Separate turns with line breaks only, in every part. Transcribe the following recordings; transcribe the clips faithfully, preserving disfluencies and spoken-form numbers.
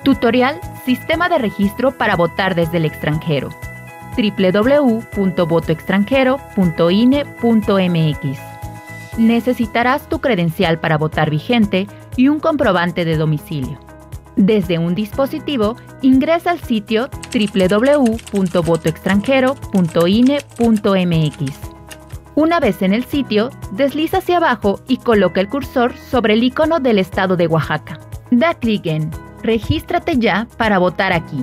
Tutorial Sistema de registro para votar desde el extranjero. doble u doble u doble u punto voto extranjero punto i n e punto m x. Necesitarás tu credencial para votar vigente y un comprobante de domicilio. Desde un dispositivo, ingresa al sitio doble u doble u doble u punto voto extranjero punto i n e punto m x. Una vez en el sitio, desliza hacia abajo y coloca el cursor sobre el icono del estado de Oaxaca. Da clic en Regístrate ya para votar aquí.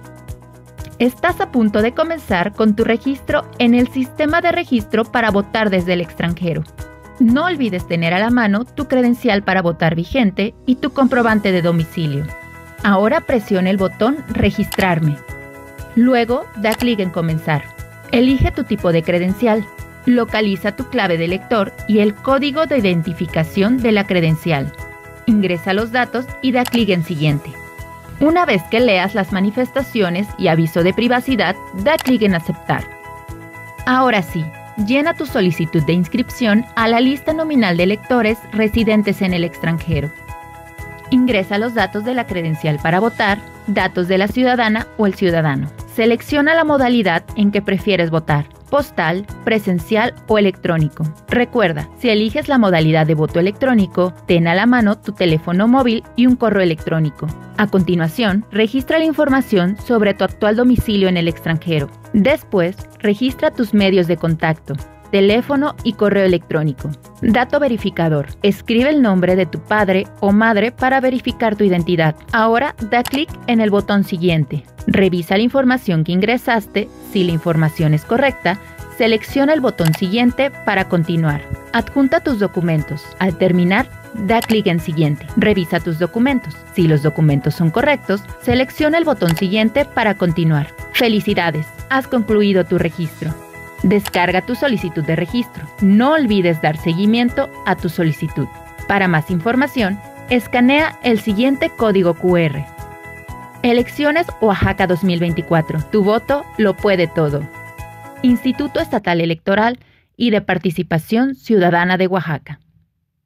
Estás a punto de comenzar con tu registro en el sistema de registro para votar desde el extranjero. No olvides tener a la mano tu credencial para votar vigente y tu comprobante de domicilio. Ahora presiona el botón Registrarme. Luego, da clic en Comenzar. Elige tu tipo de credencial. Localiza tu clave de lector y el código de identificación de la credencial. Ingresa los datos y da clic en Siguiente. Una vez que leas las manifestaciones y aviso de privacidad, da clic en Aceptar. Ahora sí, llena tu solicitud de inscripción a la lista nominal de electores residentes en el extranjero. Ingresa los datos de la credencial para votar, datos de la ciudadana o el ciudadano. Selecciona la modalidad en que prefieres votar, postal, presencial o electrónico. Recuerda, si eliges la modalidad de voto electrónico, ten a la mano tu teléfono móvil y un correo electrónico. A continuación, registra la información sobre tu actual domicilio en el extranjero. Después, registra tus medios de contacto, teléfono y correo electrónico. Dato verificador. Escribe el nombre de tu padre o madre para verificar tu identidad. Ahora da clic en el botón Siguiente. Revisa la información que ingresaste. Si la información es correcta, selecciona el botón Siguiente para continuar. Adjunta tus documentos. Al terminar, da clic en Siguiente. Revisa tus documentos. Si los documentos son correctos, selecciona el botón Siguiente para continuar. ¡Felicidades! Has concluido tu registro. Descarga tu solicitud de registro. No olvides dar seguimiento a tu solicitud. Para más información, escanea el siguiente código cu erre. Elecciones Oaxaca dos mil veinticuatro. Tu voto lo puede todo. Instituto Estatal Electoral y de Participación Ciudadana de Oaxaca.